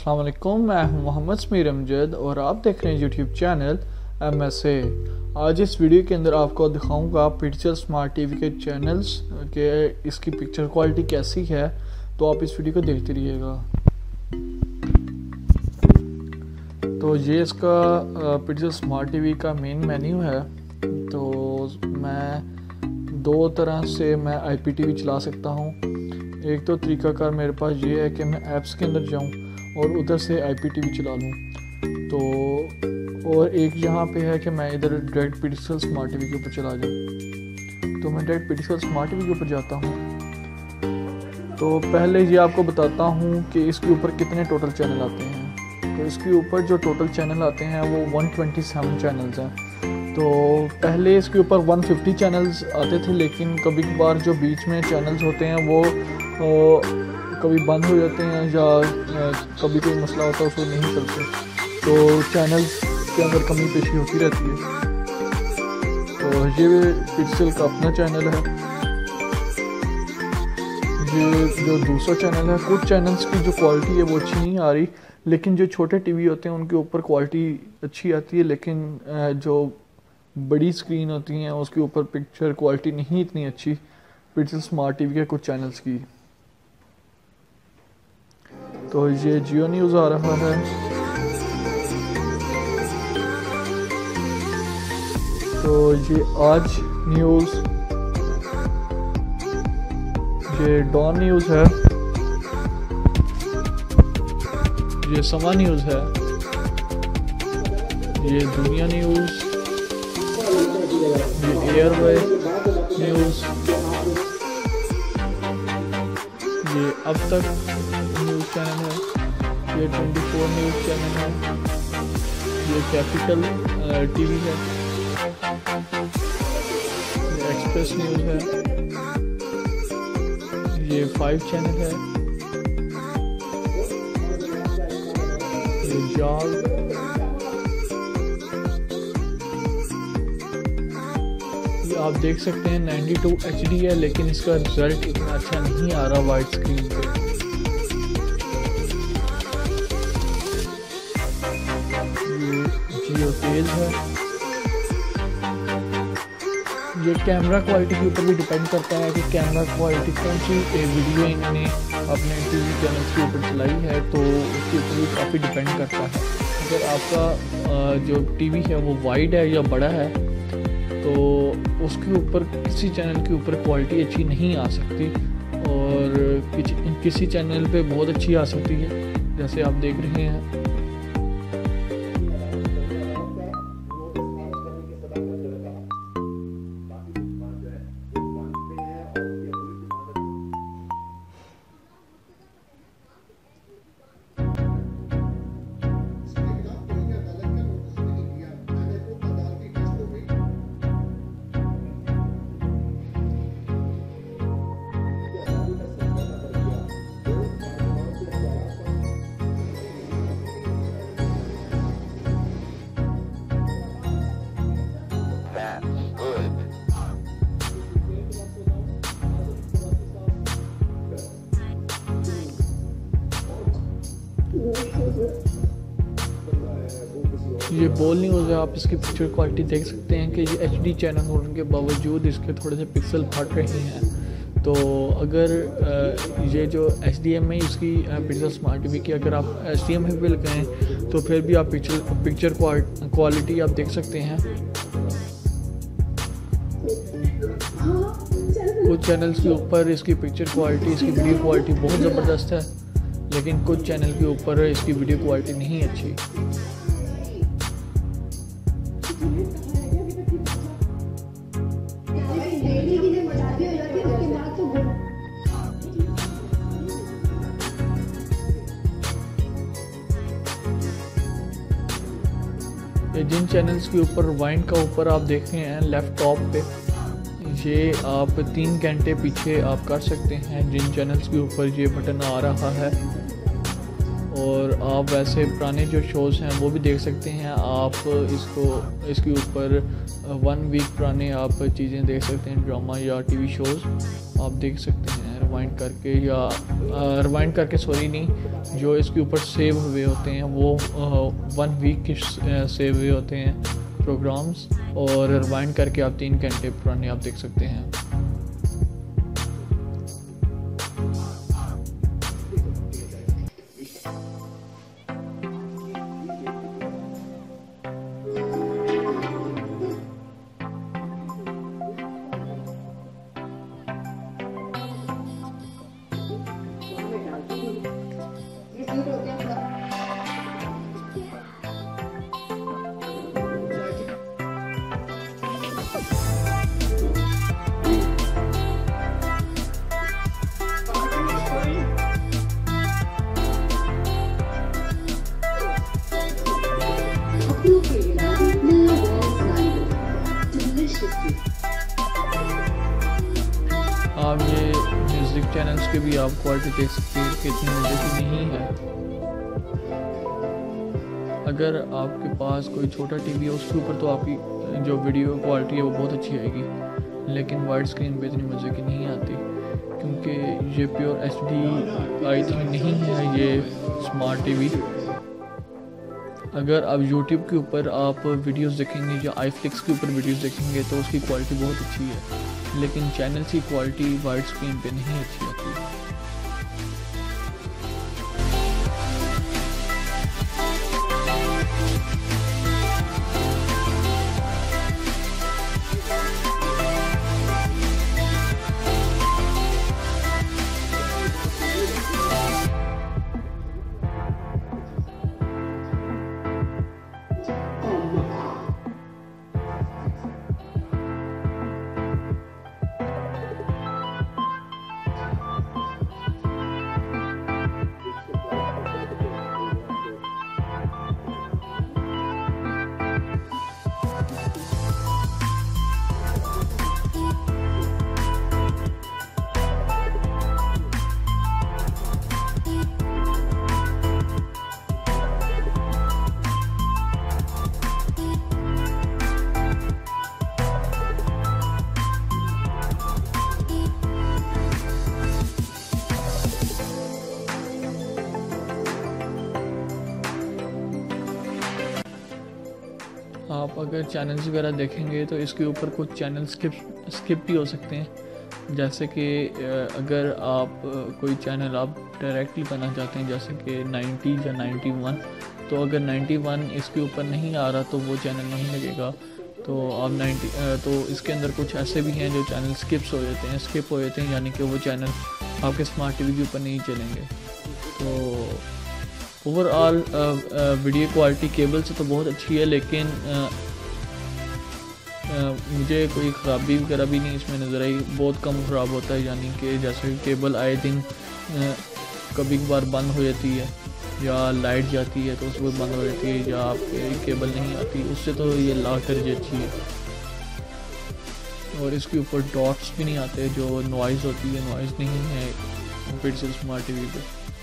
अस्सलाम वालेकुम, मैं हूं मोहम्मद समीर अमजद और आप देख रहे हैं यूट्यूब चैनल MSA। आज इस वीडियो के अंदर आपको दिखाऊंगा PTCL स्मार्ट टीवी के चैनल्स के इसकी पिक्चर क्वालिटी कैसी है, तो आप इस वीडियो को देखते रहिएगा। तो ये इसका PTCL स्मार्ट टीवी का मेन मेन्यू है। तो मैं दो तरह से मैं IPTV चला सकता हूँ। एक तो तरीकाकार मेरे पास ये है कि मैं ऐप्स के अंदर जाऊँ और उधर से IPTV चला लूँ। तो और एक यहाँ पे है कि मैं इधर डायरेक्ट PTCL स्मार्ट टीवी के ऊपर चला जाऊँ। तो मैं डायरेक्ट PTCL स्मार्ट टीवी के ऊपर जाता हूँ। तो पहले ये आपको बताता हूँ कि इसके ऊपर कितने टोटल चैनल आते हैं। तो इसके ऊपर जो टोटल चैनल आते हैं वो 127 चैनल्स हैं। तो पहले इसके ऊपर 150 चैनल्स आते थे, लेकिन कभी कभार जो बीच में चैनल्स होते हैं वो कभी बंद हो जाते हैं या कभी कोई मसला होता है उसको नहीं चलते, तो चैनल्स के अंदर कमी पेशी होती रहती है। तो ये PTCL का अपना चैनल है। ये जो दूसरा चैनल है, कुछ चैनल्स की जो क्वालिटी है वो अच्छी नहीं आ रही, लेकिन जो छोटे टीवी होते हैं उनके ऊपर क्वालिटी अच्छी आती है, लेकिन जो बड़ी स्क्रीन होती हैं उसके ऊपर पिक्चर क्वालिटी नहीं इतनी अच्छी PTCL स्मार्ट टीवी के कुछ चैनल्स की। तो ये जियो न्यूज़ आ रहा है। तो ये आज न्यूज़, ये डॉन न्यूज़ है, ये समा न्यूज़ है, ये दुनिया न्यूज़, ये एयरवे न्यूज़, ये अब तक न्यूज़ चैनल है, ये 24 न्यूज़ चैनल है, ये कैपिटल टीवी है, ये एक्सप्रेस न्यूज़ है, ये 5 चैनल है, ये जाल, ये आप देख सकते हैं 92 HD है, लेकिन इसका रिजल्ट इतना अच्छा नहीं आ रहा वाइड स्क्रीन पे। जियो तेज है। ये कैमरा क्वालिटी के ऊपर भी डिपेंड करता है कि कैमरा क्वालिटी कौन सी वीडियो इन्होंने अपने टीवी चैनल्स के ऊपर चलाई है, तो उसके ऊपर भी काफ़ी डिपेंड करता है। अगर आपका जो टीवी है वो वाइड है या बड़ा है तो उसके ऊपर किसी चैनल के ऊपर क्वालिटी अच्छी नहीं आ सकती और किसी चैनल पे बहुत अच्छी आ सकती है, जैसे आप देख रहे हैं। ये बोल न्यूज़ है। आप इसकी पिक्चर क्वालिटी देख सकते हैं कि ये HD चैनल होने के बावजूद इसके थोड़े से पिक्सल फट रहे हैं। तो अगर ये जो HDMI इसकी PTCL स्मार्ट टीवी की अगर आप HDMI पे लगाएं तो फिर भी आप पिक्चर क्वालिटी आप देख सकते हैं। कुछ चैनल्स के ऊपर इसकी पिक्चर क्वालिटी, इसकी वीडियो क्वालिटी बहुत ज़बरदस्त है, लेकिन कुछ चैनल के ऊपर इसकी वीडियो क्वालिटी नहीं अच्छी। जिन चैनल्स के ऊपर वाइंड का ऊपर आप देख रहे हैं लेफ्ट टॉप पे, ये आप 3 घंटे पीछे आप कर सकते हैं जिन चैनल्स के ऊपर ये बटन आ रहा है। और आप वैसे पुराने जो शोज़ हैं वो भी देख सकते हैं। आप इसके ऊपर 1 वीक पुराने आप चीज़ें देख सकते हैं, ड्रामा या TV शोज़ आप देख सकते हैं। रिवाइंड करके या रिवाइंड करके सॉरी नहीं, जो इसके ऊपर सेव हुए होते हैं वो 1 वीक के सेव हुए होते हैं प्रोग्राम्स, और रिवाइंड करके आप 3 घंटे पुराने आप देख सकते हैं। आप ये म्यूज़िक चैनल्स के भी आप क्वालिटी देख सकते हैं कि इतनी मज़े की नहीं है। अगर आपके पास कोई छोटा टीवी है उसके ऊपर तो आपकी जो वीडियो क्वालिटी है वो बहुत अच्छी आएगी, लेकिन वाइड स्क्रीन पे इतनी मज़े की नहीं आती, क्योंकि ये प्योर HD आई थिंक नहीं है ये स्मार्ट टीवी। अगर आप YouTube के ऊपर आप वीडियोस देखेंगे या iFlix के ऊपर वीडियोस देखेंगे तो उसकी क्वालिटी बहुत अच्छी है, लेकिन चैनल की क्वालिटी वाइड स्क्रीन पे नहीं अच्छी आती। आप अगर चैनल्स वगैरह देखेंगे तो इसके ऊपर कुछ चैनल स्किप भी हो सकते हैं, जैसे कि अगर आप कोई चैनल आप डायरेक्टली बनाना चाहते हैं जैसे कि 90 या 91, तो अगर 91 इसके ऊपर नहीं आ रहा तो वो चैनल नहीं लगेगा। तो आप 90 तो इसके अंदर कुछ ऐसे भी हैं जो चैनल स्किप हो जाते हैं, यानी कि वो चैनल आपके स्मार्ट टीवी के ऊपर नहीं चलेंगे। तो ओवरऑल वीडियो क्वालिटी केबल से तो बहुत अच्छी है, लेकिन मुझे कोई ख़राबी वगैरह भी नहीं इसमें नज़र आई, बहुत कम ख़राब होता है, यानी कि जैसे केबल आए दिन कभी कभार बंद हो जाती है या लाइट जाती है तो उस वक्त बंद हो जाती है, या आपके केबल नहीं आती, उससे तो ये लाख दर्जे अच्छी है। और इसके ऊपर डॉट्स भी नहीं आते, जो नॉइज़ होती है नॉइज़ नहीं है PTCL स्मार्ट टीवी पे।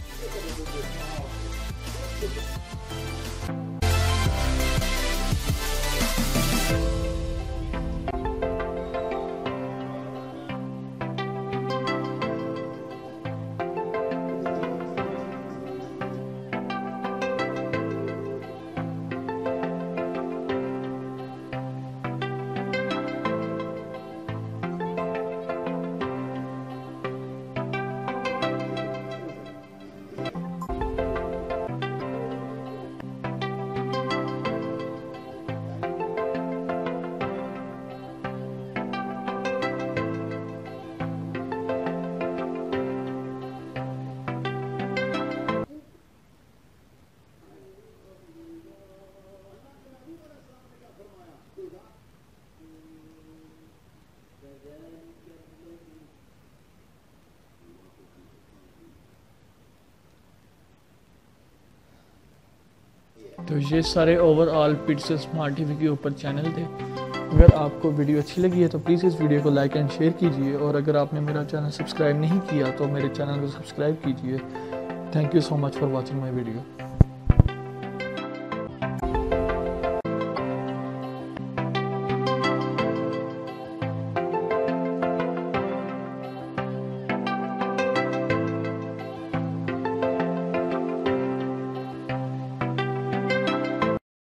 तो ये सारे ओवरऑल PTCL स्मार्ट टीवी के ऊपर चैनल थे। अगर आपको वीडियो अच्छी लगी है तो प्लीज़ इस वीडियो को लाइक एंड शेयर कीजिए, और अगर आपने मेरा चैनल सब्सक्राइब नहीं किया तो मेरे चैनल को सब्सक्राइब कीजिए। Thank you so much for watching my video.